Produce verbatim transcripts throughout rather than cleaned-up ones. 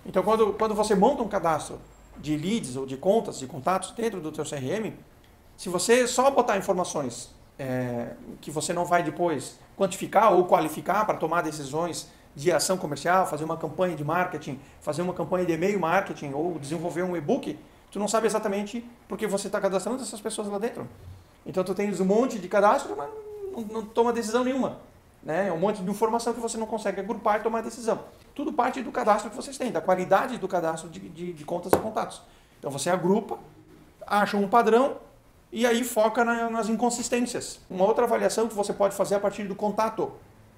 Então, quando, quando você monta um cadastro de leads ou de contas, de contatos dentro do teu C R M, se você só botar informações é, que você não vai depois quantificar ou qualificar para tomar decisões de ação comercial, fazer uma campanha de marketing, fazer uma campanha de e-mail marketing ou desenvolver um e-book, tu não sabe exatamente porque você está cadastrando essas pessoas lá dentro. Então tu tens um monte de cadastro, mas não, não toma decisão nenhuma. Né? É um monte de informação que você não consegue agrupar e tomar decisão. Tudo parte do cadastro que vocês têm, da qualidade do cadastro de, de, de contas e contatos. Então você agrupa, acha um padrão e aí foca na, nas inconsistências. Uma outra avaliação que você pode fazer a partir do contato,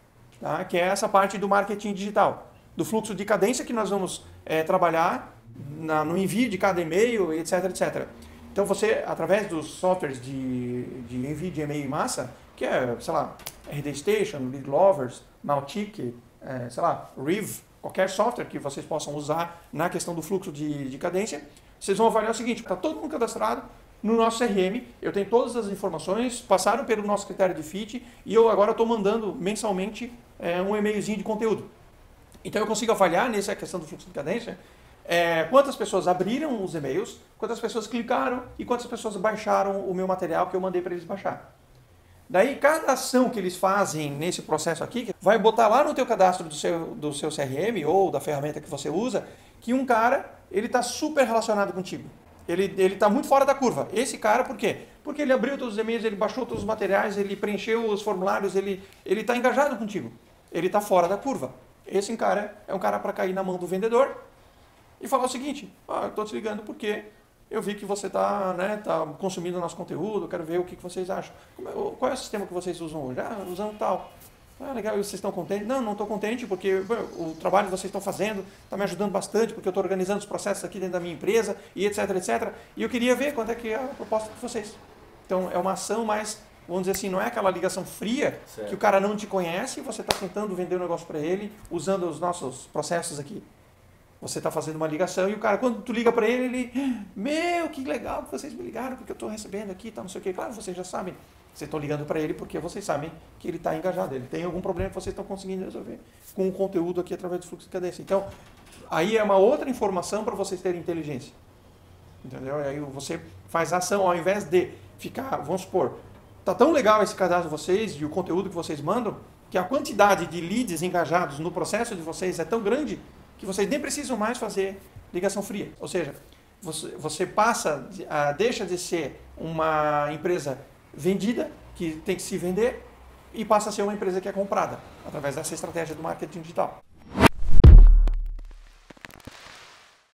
tá? Que é essa parte do marketing digital, do fluxo de cadência que nós vamos é, trabalhar na, no envio de cada e-mail, etc, etcétera. Então você, através dos softwares de, de envio de e-mail em massa, que é, sei lá, R D Station, Lead Lovers, Mautic, é, sei lá, Riv, qualquer software que vocês possam usar na questão do fluxo de, de cadência, vocês vão avaliar o seguinte: está todo mundo cadastrado no nosso C R M, eu tenho todas as informações, passaram pelo nosso critério de fit e eu agora estou mandando mensalmente é, um e-mailzinho de conteúdo. Então eu consigo avaliar nessa questão do fluxo de cadência é, quantas pessoas abriram os e-mails, quantas pessoas clicaram e quantas pessoas baixaram o meu material que eu mandei para eles baixar. Daí, cada ação que eles fazem nesse processo aqui, vai botar lá no teu cadastro do seu, do seu C R M ou da ferramenta que você usa, que um cara, ele está super relacionado contigo. Ele ele está muito fora da curva. Esse cara, por quê? Porque ele abriu todos os e-mails, ele baixou todos os materiais, ele preencheu os formulários, ele ele está engajado contigo. Ele está fora da curva. Esse cara é um cara para cair na mão do vendedor e falar o seguinte: ah, eu estou te ligando porque eu vi que você está né, tá consumindo o nosso conteúdo, eu quero ver o que, que vocês acham. Qual é o sistema que vocês usam hoje? Ah, usando tal. Ah, legal, e vocês estão contentes? Não, não estou contente porque bom, o trabalho que vocês estão fazendo está me ajudando bastante, porque eu estou organizando os processos aqui dentro da minha empresa, e etc, etcétera. E eu queria ver quanto é que é a proposta de vocês. Então, é uma ação mais, vamos dizer assim, não é aquela ligação fria, certo, que o cara não te conhece e você está tentando vender um negócio para ele usando os nossos processos aqui. Você está fazendo uma ligação e o cara, quando tu liga para ele, ele, meu, que legal que vocês me ligaram, porque eu estou recebendo aqui, tá, não sei o quê. Claro, vocês já sabem. Vocês estão ligando para ele porque vocês sabem que ele está engajado. Ele tem algum problema que vocês estão conseguindo resolver com o conteúdo aqui através do fluxo de cadência. Então, aí é uma outra informação para vocês terem inteligência. Entendeu? E aí você faz ação, ao invés de ficar, vamos supor, tá tão legal esse cadastro de vocês e o conteúdo que vocês mandam, que a quantidade de leads engajados no processo de vocês é tão grande que vocês nem precisam mais fazer ligação fria. Ou seja, você, você passa, a, deixa de ser uma empresa vendida, que tem que se vender, e passa a ser uma empresa que é comprada, através dessa estratégia do marketing digital.